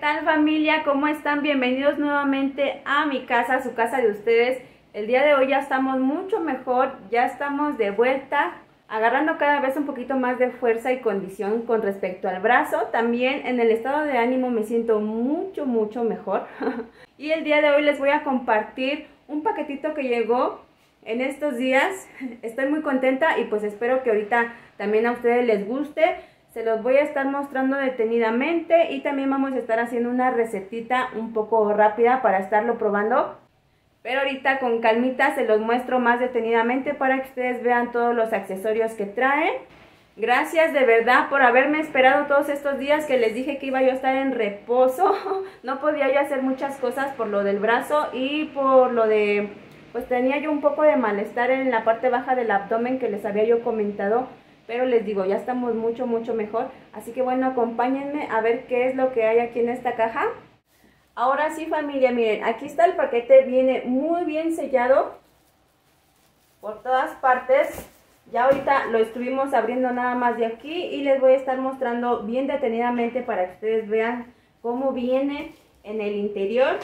tal familia? ¿Cómo están? Bienvenidos nuevamente a mi casa, a su casa de ustedes. El día de hoy ya estamos mucho mejor, ya estamos de vuelta, agarrando cada vez un poquito más de fuerza y condición con respecto al brazo. También en el estado de ánimo me siento mucho mejor. Y el día de hoy les voy a compartir un paquetito que llegó en estos días. Estoy muy contenta y pues espero que ahorita también a ustedes les guste. Se los voy a estar mostrando detenidamente y también vamos a estar haciendo una recetita un poco rápida para estarlo probando. Pero ahorita con calmita se los muestro más detenidamente para que ustedes vean todos los accesorios que traen. Gracias de verdad por haberme esperado todos estos días que les dije que iba yo a estar en reposo. No podía yo hacer muchas cosas por lo del brazo y por lo de... pues tenía yo un poco de malestar en la parte baja del abdomen que les había yo comentado. Pero les digo, ya estamos mucho mejor. Así que bueno, acompáñenme a ver qué es lo que hay aquí en esta caja. Ahora sí, familia, miren, aquí está el paquete, viene muy bien sellado por todas partes. Ya ahorita lo estuvimos abriendo nada más de aquí y les voy a estar mostrando bien detenidamente para que ustedes vean cómo viene en el interior.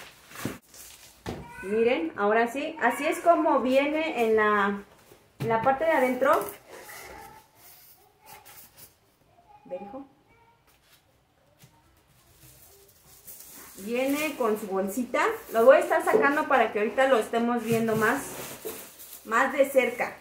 Miren, ahora sí, así es como viene en la parte de adentro. ¿Hijo? Viene con su bolsita. Lo voy a estar sacando para que ahorita lo estemos viendo más de cerca.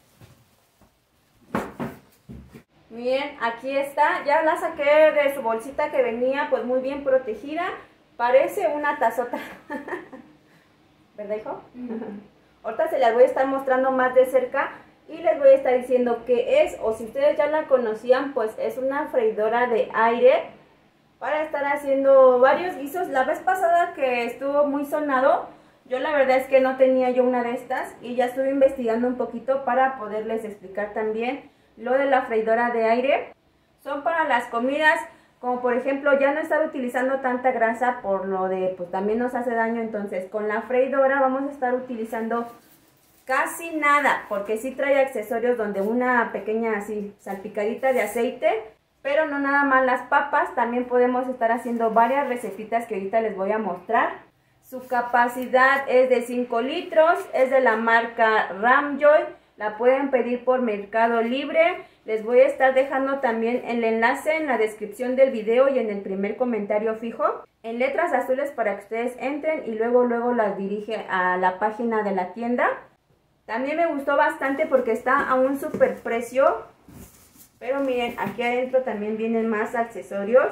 Miren, aquí está. Ya la saqué de su bolsita que venía pues muy bien protegida. Parece una tazota. ¿Verdad, hijo? Ahorita se las voy a estar mostrando más de cerca. Y les voy a estar diciendo qué es, o si ustedes ya la conocían, pues es una freidora de aire para estar haciendo varios guisos. La vez pasada que estuvo muy sonado, yo la verdad es que no tenía yo una de estas y ya estuve investigando un poquito para poderles explicar también lo de la freidora de aire. Son para las comidas, como por ejemplo ya no estar utilizando tanta grasa por lo de, pues también nos hace daño. Entonces con la freidora vamos a estar utilizando casi nada, porque sí trae accesorios donde una pequeña así salpicadita de aceite, pero no nada más las papas, también podemos estar haciendo varias recetitas que ahorita les voy a mostrar. Su capacidad es de 5 litros, es de la marca Ramjoy, la pueden pedir por Mercado Libre. Les voy a estar dejando también el enlace en la descripción del video y en el primer comentario fijo, en letras azules para que ustedes entren y luego las dirige a la página de la tienda. También me gustó bastante porque está a un super precio. Pero miren, aquí adentro también vienen más accesorios.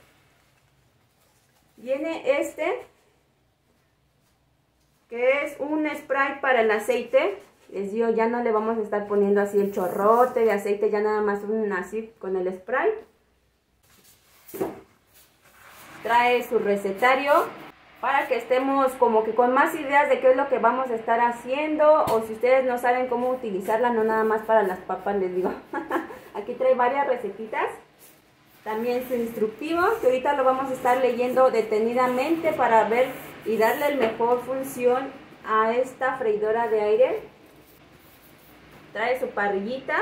Viene este, que es un spray para el aceite. Les digo, ya no le vamos a estar poniendo así el chorrote de aceite, ya nada más así con el spray. Trae su recetario para que estemos como que con más ideas de qué es lo que vamos a estar haciendo, o si ustedes no saben cómo utilizarla, no nada más para las papas, les digo. Aquí trae varias recetitas, también su instructivo, que ahorita lo vamos a estar leyendo detenidamente para ver y darle el mejor función a esta freidora de aire. Trae su parrillita.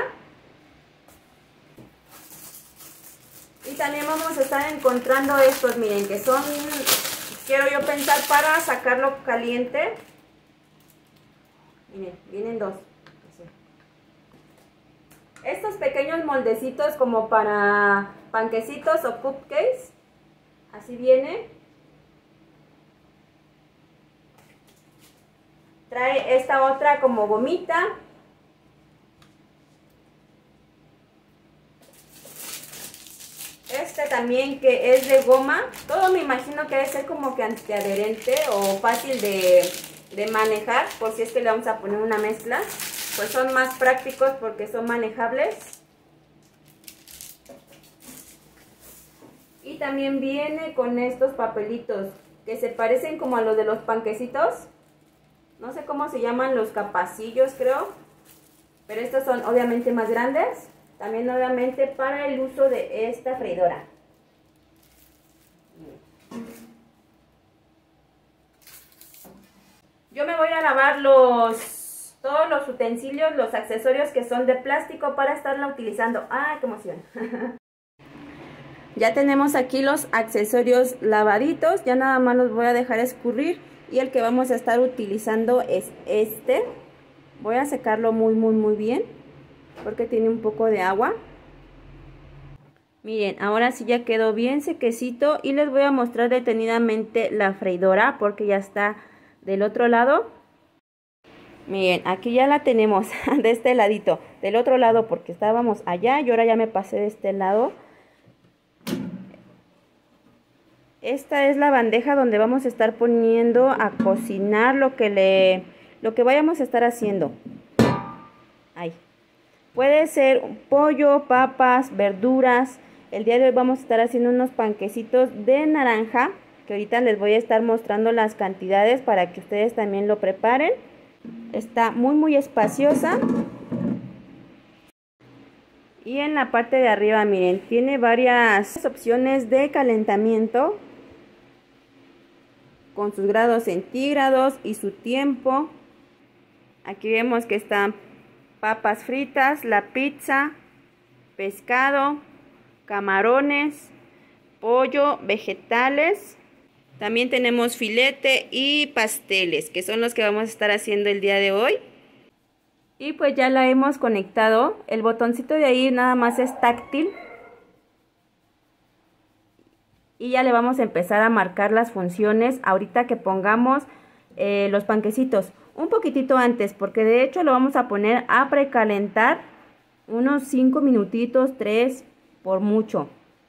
Y también vamos a estar encontrando estos, miren, que son... quiero yo pensar para sacarlo caliente. Miren, vienen dos. Así. Estos pequeños moldecitos como para panquecitos o cupcakes. Así viene. Trae esta otra como gomita. Este también que es de goma. Todo me imagino que debe ser como que antiadherente o fácil de manejar. Por si es que le vamos a poner una mezcla, pues son más prácticos porque son manejables. Y también viene con estos papelitos que se parecen como a los de los panquecitos. No sé cómo se llaman, los capacillos creo. Pero estos son obviamente más grandes. También obviamente para el uso de esta freidora. Yo me voy a lavar todos los utensilios, los accesorios que son de plástico para estarla utilizando. ¡Ay, qué emoción! Ya tenemos aquí los accesorios lavaditos, ya nada más los voy a dejar escurrir y el que vamos a estar utilizando es este. Voy a secarlo muy bien porque tiene un poco de agua. Miren, ahora sí ya quedó bien sequecito y les voy a mostrar detenidamente la freidora porque ya está del otro lado. Miren, aquí ya la tenemos de este ladito, del otro lado porque estábamos allá y ahora ya me pasé de este lado. Esta es la bandeja donde vamos a estar poniendo a cocinar lo que vayamos a estar haciendo. Ahí. Puede ser pollo, papas, verduras. El día de hoy vamos a estar haciendo unos panquecitos de naranja, que ahorita les voy a estar mostrando las cantidades para que ustedes también lo preparen. Está muy espaciosa. Y en la parte de arriba, miren, tiene varias opciones de calentamiento con sus grados centígrados y su tiempo. Aquí vemos que están papas fritas, la pizza, pescado, camarones, pollo, vegetales. También tenemos filete y pasteles, que son los que vamos a estar haciendo el día de hoy. Y pues ya la hemos conectado. El botoncito de ahí nada más es táctil. Y ya le vamos a empezar a marcar las funciones ahorita que pongamos los panquecitos. Un poquitito antes, porque de hecho lo vamos a poner a precalentar unos 5 minutitos, 3 por mucho.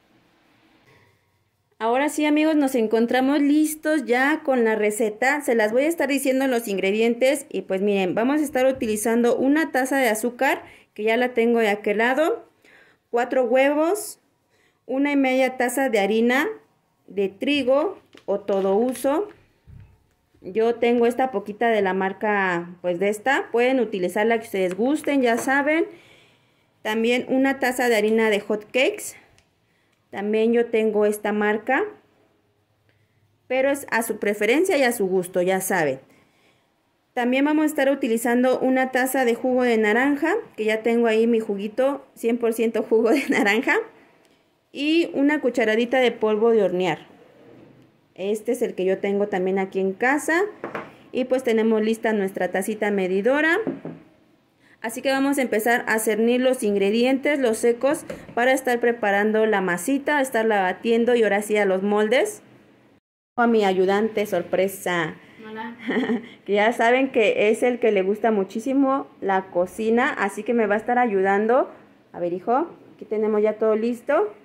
Ahora sí, amigos, nos encontramos listos ya con la receta. Se las voy a estar diciendo los ingredientes y pues miren, vamos a estar utilizando una taza de azúcar, que ya la tengo de aquel lado, 4 huevos, 1,5 taza de harina de trigo o todo uso. Yo tengo esta poquita de la marca, pues de esta, pueden utilizar la que ustedes gusten, ya saben. También 1 taza de harina de hot cakes. También yo tengo esta marca, pero es a su preferencia y a su gusto, ya saben. También vamos a estar utilizando 1 taza de jugo de naranja, que ya tengo ahí mi juguito, 100% jugo de naranja. Y 1 cucharadita de polvo de hornear. Este es el que yo tengo también aquí en casa. Y pues tenemos lista nuestra tacita medidora. Así que vamos a empezar a cernir los ingredientes, los secos, para estar preparando la masita, estarla batiendo y ahora sí a los moldes. A mi ayudante sorpresa. Hola. Que ya saben que es el que le gusta muchísimo la cocina, así que me va a estar ayudando. A ver, hijo, aquí tenemos ya todo listo.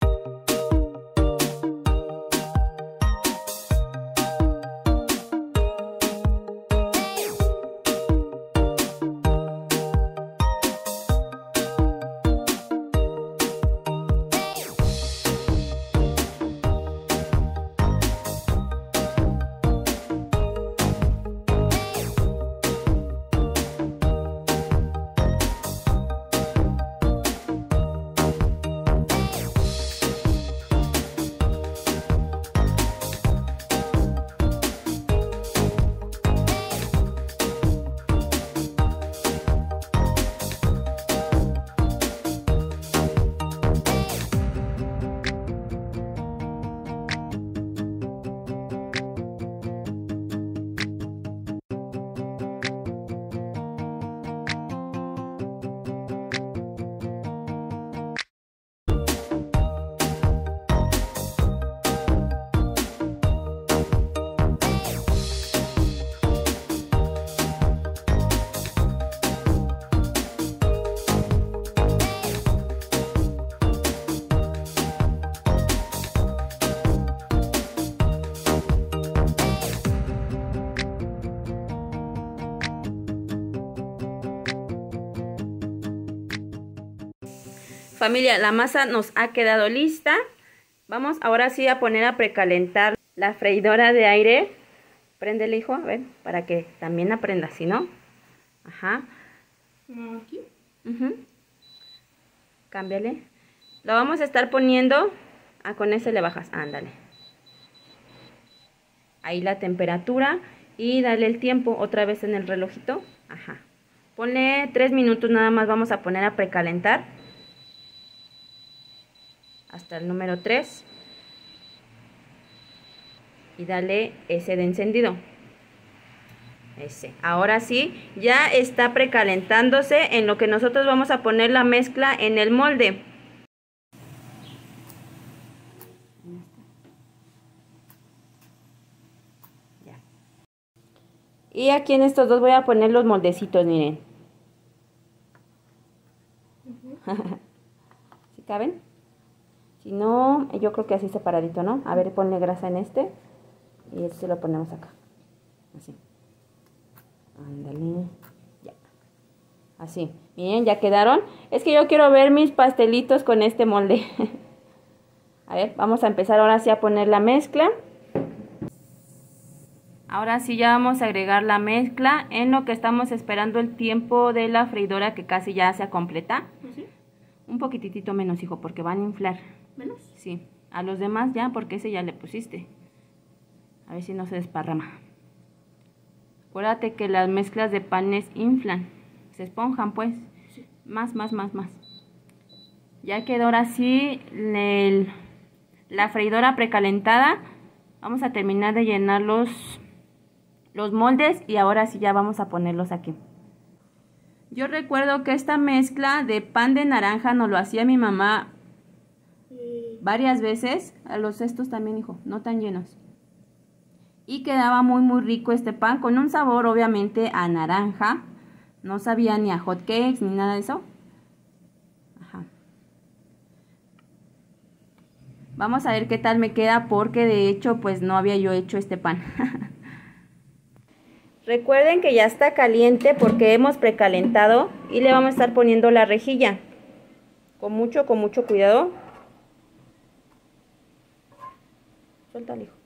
Familia, la masa nos ha quedado lista. Vamos ahora sí a poner a precalentar la freidora de aire. Préndele, hijo, a ver, para que también aprenda, ¿sí no? Ajá. Aquí. Cámbiale. Lo vamos a estar poniendo. Con ese le bajas, ándale. Ahí la temperatura y dale el tiempo otra vez en el relojito. Ajá. Ponle 3 minutos nada más, vamos a poner a precalentar. hasta el número 3 y dale ese de encendido. Ese. Ahora sí, ya está precalentándose en lo que nosotros vamos a poner la mezcla en el molde. Ya. Y aquí en estos dos voy a poner los moldecitos, miren. ¿Sí caben? Si no, yo creo que así separadito, ¿no? A ver, ponle grasa en este y este lo ponemos acá. Así. Ándale, ya. Así, miren, ya quedaron. Es que yo quiero ver mis pastelitos con este molde. A ver, vamos a empezar ahora sí a poner la mezcla. Ahora sí ya vamos a agregar la mezcla en lo que estamos esperando el tiempo de la freidora, que casi ya se completa. ¿Sí? Un poquitito menos, hijo, porque van a inflar. ¿Menos? Sí, a los demás ya, porque ese ya le pusiste. A ver si no se desparrama. Acuérdate que las mezclas de panes inflan, se esponjan pues. Sí. Más. Ya quedó ahora sí la freidora precalentada. Vamos a terminar de llenar los moldes y ahora sí ya vamos a ponerlos aquí. Yo recuerdo que esta mezcla de pan de naranja nos lo hacía mi mamá varias veces. A los cestos también, hijo, no tan llenos. Y quedaba muy rico este pan, con un sabor obviamente a naranja. No sabía ni a hot cakes ni nada de eso. Ajá. Vamos a ver qué tal me queda, porque de hecho pues no había yo hecho este pan. Recuerden que ya está caliente porque hemos precalentado y le vamos a estar poniendo la rejilla. Con mucho cuidado. Suéltale, hijo.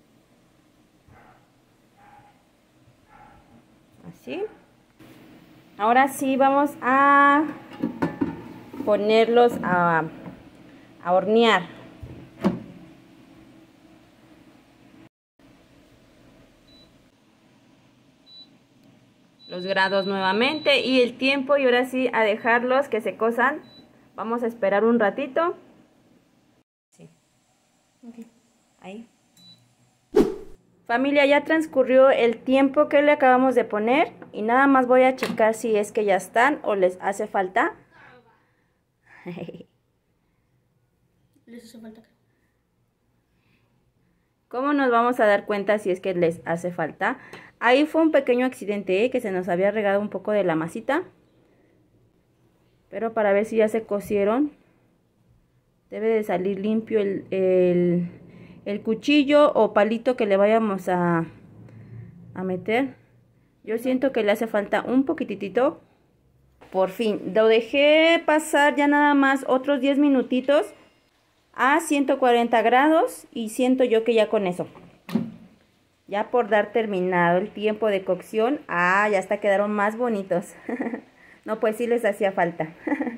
Así. Ahora sí vamos a ponerlos a hornear. Los grados nuevamente y el tiempo, y ahora sí a dejarlos que se cosan. Vamos a esperar un ratito. Sí. Okay. Ahí. Familia, ya transcurrió el tiempo que le acabamos de poner y nada más voy a checar si es que ya están o les hace falta. ¿Les hace falta qué? ¿Cómo nos vamos a dar cuenta si es que les hace falta? Ahí fue un pequeño accidente, que se nos había regado un poco de la masita. Pero para ver si ya se cocieron, debe de salir limpio el cuchillo o palito que le vayamos a meter. Yo siento que le hace falta un poquitito. Por fin, lo dejé pasar ya nada más otros 10 minutitos a 140 grados y siento yo que ya con eso, ya por dar terminado el tiempo de cocción, ya hasta quedaron más bonitos. No, pues sí les hacía falta.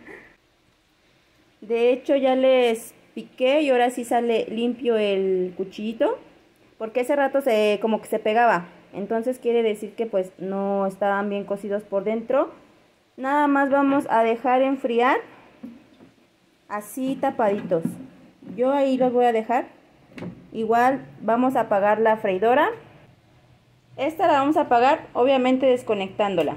De hecho ya les piqué y ahora sí sale limpio el cuchillito, porque ese rato como que se pegaba. Entonces quiere decir que pues no estaban bien cocidos por dentro. Nada más vamos a dejar enfriar así tapaditos. Yo ahí los voy a dejar. Igual vamos a apagar la freidora. Esta la vamos a apagar obviamente desconectándola.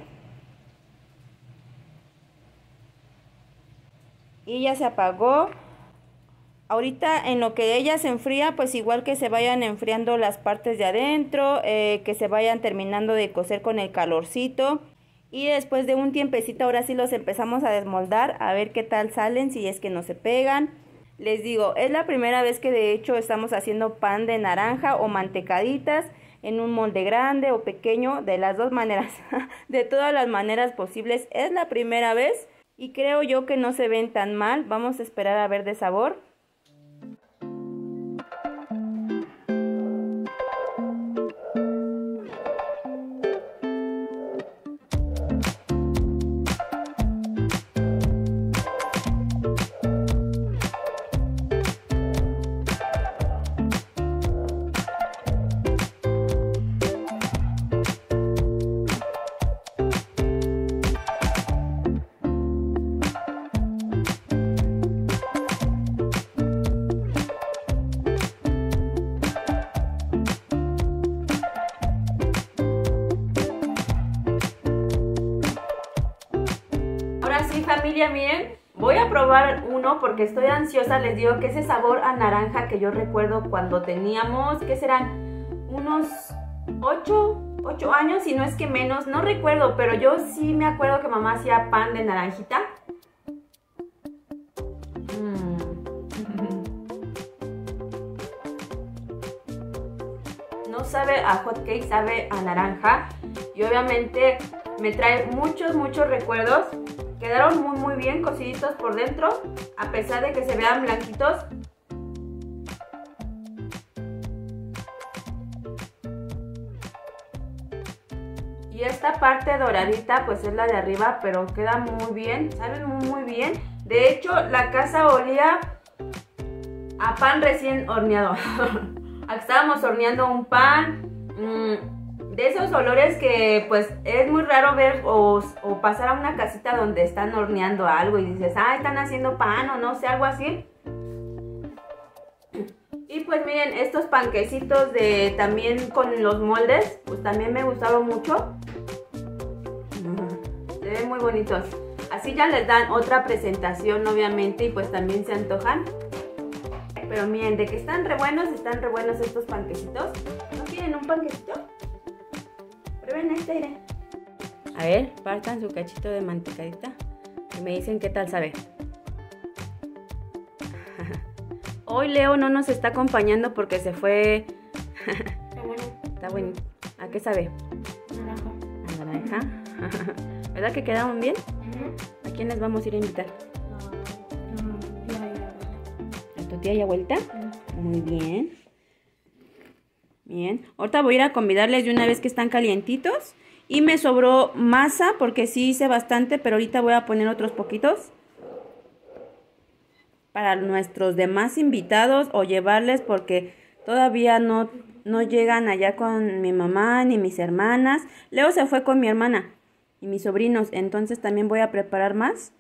Y ya se apagó. Ahorita en lo que ella se enfría, pues igual que se vayan enfriando las partes de adentro, que se vayan terminando de cocer con el calorcito. Y después de un tiempecito ahora sí los empezamos a desmoldar, a ver qué tal salen, si es que no se pegan. Les digo, es la primera vez que de hecho estamos haciendo pan de naranja o mantecaditas en un molde grande o pequeño, de las dos maneras, de todas las maneras posibles. Es la primera vez y creo yo que no se ven tan mal. Vamos a esperar a ver de sabor. ahora sí, familia, miren, voy a probar uno porque estoy ansiosa. Les digo que ese sabor a naranja que yo recuerdo cuando teníamos, ¿qué serán? Unos 8 años, si no es que menos, no recuerdo, pero yo sí me acuerdo que mamá hacía pan de naranjita. No sabe a hot cake, sabe a naranja. Y obviamente me trae muchos recuerdos. Quedaron muy bien cociditos por dentro, a pesar de que se vean blanquitos. Y esta parte doradita pues es la de arriba, pero queda muy bien, saben muy bien. De hecho, la casa olía a pan recién horneado. Estábamos horneando un pan, de esos olores que pues es muy raro ver o pasar a una casita donde están horneando algo y dices, ah, están haciendo pan o no sé, algo así. Y pues miren, estos panquecitos de también con los moldes, pues también me gustaron mucho. Se ven muy bonitos. Así ya les dan otra presentación obviamente y pues también se antojan. Pero miren, de que están re buenos estos panquecitos. ¿No quieren un panquecito? Prueben este, miren. A ver, partan su cachito de mantecadita y me dicen qué tal sabe. Hoy Leo no nos está acompañando porque se fue. Está bueno. Está bueno. ¿A qué sabe? Naranja. A naranja. ¿Verdad que quedaron bien? ¿A quién les vamos a ir a invitar? ¿A tu tía y abuelita? Muy bien. Bien. Ahorita voy a ir a convidarles de una vez que están calientitos. Y me sobró masa porque sí hice bastante, pero ahorita voy a poner otros poquitos para nuestros demás invitados o llevarles porque todavía no llegan allá con mi mamá ni mis hermanas. Leo se fue con mi hermana y mis sobrinos, entonces también voy a preparar más.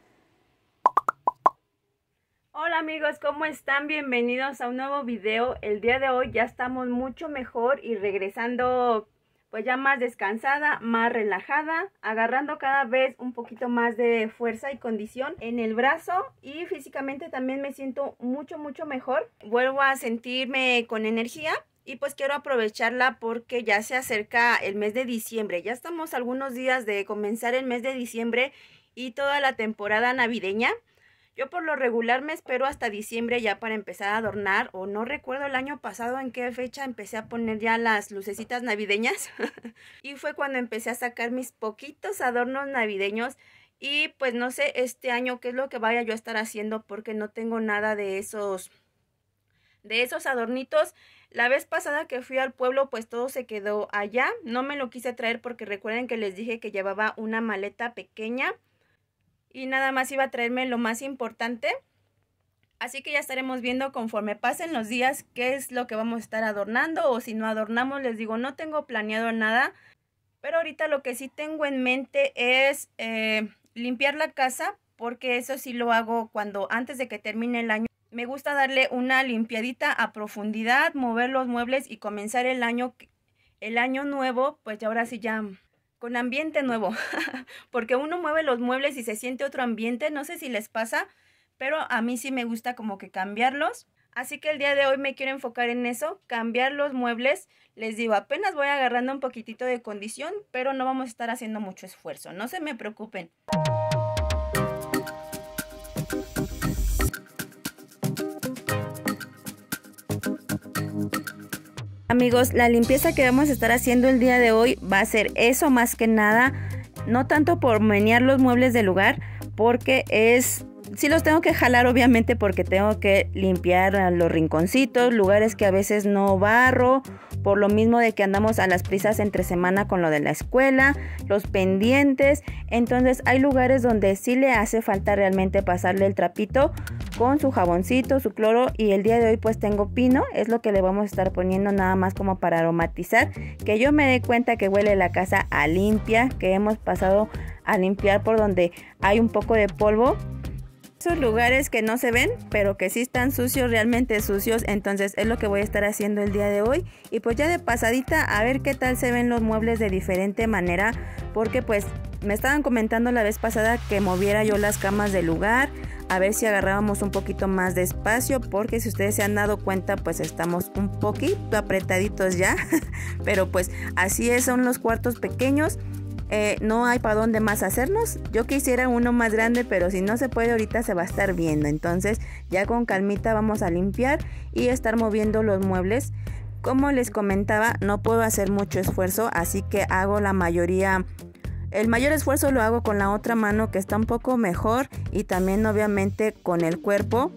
Hola amigos, ¿cómo están? Bienvenidos a un nuevo video. El día de hoy ya estamos mucho mejor y regresando pues ya más descansada, más relajada, agarrando cada vez un poquito más de fuerza y condición en el brazo y físicamente también me siento mucho mejor. Vuelvo a sentirme con energía y pues quiero aprovecharla porque ya se acerca el mes de diciembre. Ya estamos a algunos días de comenzar el mes de diciembre y toda la temporada navideña. Yo por lo regular me espero hasta diciembre ya para empezar a adornar, o no recuerdo el año pasado en qué fecha empecé a poner ya las lucecitas navideñas. Y fue cuando empecé a sacar mis poquitos adornos navideños y pues no sé este año qué es lo que vaya yo a estar haciendo porque no tengo nada de esos adornitos. La vez pasada que fui al pueblo pues todo se quedó allá, no me lo quise traer porque recuerden que les dije que llevaba una maleta pequeña. Y nada más iba a traerme lo más importante. Así que ya estaremos viendo conforme pasen los días qué es lo que vamos a estar adornando. O si no adornamos, les digo, no tengo planeado nada. Pero ahorita lo que sí tengo en mente es limpiar la casa. Porque eso sí lo hago antes de que termine el año. Me gusta darle una limpiadita a profundidad, mover los muebles y comenzar el año nuevo. Pues ya ahora sí ya con ambiente nuevo, porque uno mueve los muebles y se siente otro ambiente, no sé si les pasa, pero a mí sí me gusta como que cambiarlos. Así que el día de hoy me quiero enfocar en eso, cambiar los muebles. Les digo, apenas voy agarrando un poquitito de condición, pero no vamos a estar haciendo mucho esfuerzo, no se me preocupen. Amigos, la limpieza que vamos a estar haciendo el día de hoy va a ser eso más que nada, no tanto por menear los muebles del lugar, porque sí los tengo que jalar obviamente porque tengo que limpiar los rinconcitos, lugares que a veces no barro, por lo mismo de que andamos a las prisas entre semana con lo de la escuela, los pendientes. Entonces hay lugares donde sí le hace falta realmente pasarle el trapito con su jaboncito, su cloro, y el día de hoy pues tengo pino, es lo que le vamos a estar poniendo nada más como para aromatizar, que yo me dé cuenta que huele la casa a limpia, que hemos pasado a limpiar por donde hay un poco de polvo. Esos lugares que no se ven, pero que sí están sucios, realmente sucios, entonces es lo que voy a estar haciendo el día de hoy. Y pues ya de pasadita a ver qué tal se ven los muebles de diferente manera, porque pues Me estaban comentando la vez pasada que moviera yo las camas del lugar, a ver si agarrábamos un poquito más de espacio, porque si ustedes se han dado cuenta, pues estamos un poquito apretaditos ya, pero pues así es, son los cuartos pequeños, no hay para dónde más hacernos. Yo quisiera uno más grande, pero si no se puede ahorita se va a estar viendo, entonces ya con calmita vamos a limpiar y estar moviendo los muebles. Como les comentaba, no puedo hacer mucho esfuerzo, así que hago el mayor esfuerzo lo hago con la otra mano, que está un poco mejor, y también obviamente con el cuerpo.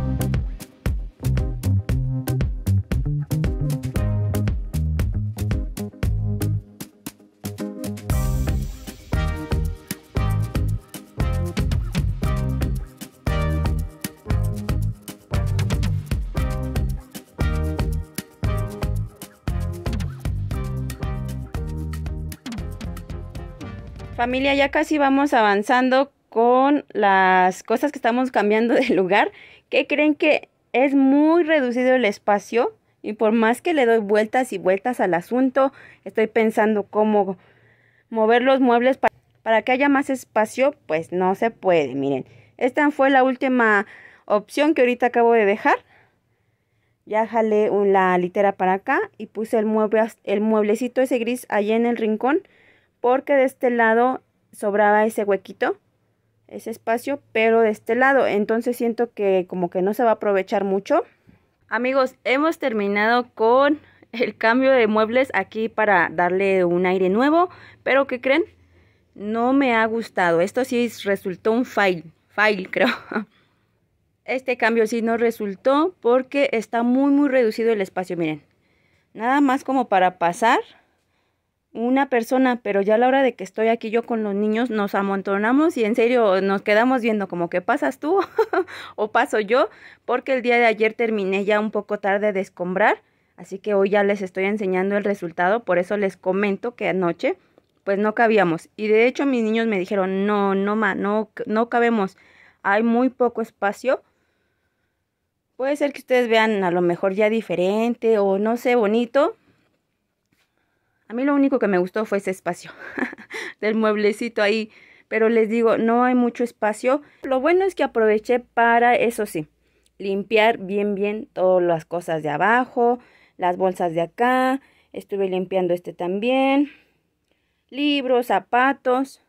Familia, ya casi vamos avanzando con las cosas que estamos cambiando de lugar. ¿Qué creen? Que es muy reducido el espacio y por más que le doy vueltas y vueltas al asunto, estoy pensando cómo mover los muebles para que haya más espacio, pues no se puede. Miren, esta fue la última opción que ahorita acabo de dejar. Ya jalé la litera para acá y puse el mueblecito ese gris allá en el rincón, porque de este lado sobraba ese huequito, ese espacio, pero de este lado, entonces siento que como que no se va a aprovechar mucho. Amigos, hemos terminado con el cambio de muebles aquí para darle un aire nuevo, pero ¿qué creen? No me ha gustado. Esto sí resultó un fail creo. Este cambio sí no resultó porque está muy reducido el espacio, miren. Nada más como para pasar una persona, pero ya a la hora de que estoy aquí yo con los niños nos amontonamos y en serio nos quedamos viendo como que pasas tú o paso yo, porque el día de ayer terminé ya un poco tarde de escombrar, así que hoy ya les estoy enseñando el resultado. Por eso les comento que anoche pues no cabíamos, y de hecho mis niños me dijeron no cabemos, hay muy poco espacio. Puede ser que ustedes vean a lo mejor ya diferente o no sé, bonito. A mí lo único que me gustó fue ese espacio del mueblecito ahí, pero les digo, no hay mucho espacio. Lo bueno es que aproveché para, eso sí, limpiar bien todas las cosas de abajo, las bolsas de acá, estuve limpiando este también, libros, zapatos,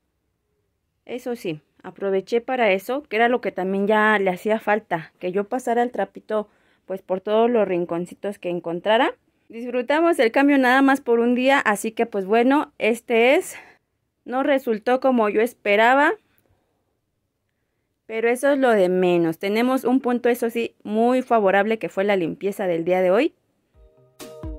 eso sí, aproveché para eso, que era lo que también ya le hacía falta, que yo pasara el trapito pues por todos los rinconcitos que encontrara. Disfrutamos el cambio nada más por un día, así que pues bueno, no resultó como yo esperaba, pero eso es lo de menos. Tenemos un punto, eso sí, muy favorable, que fue la limpieza del día de hoy.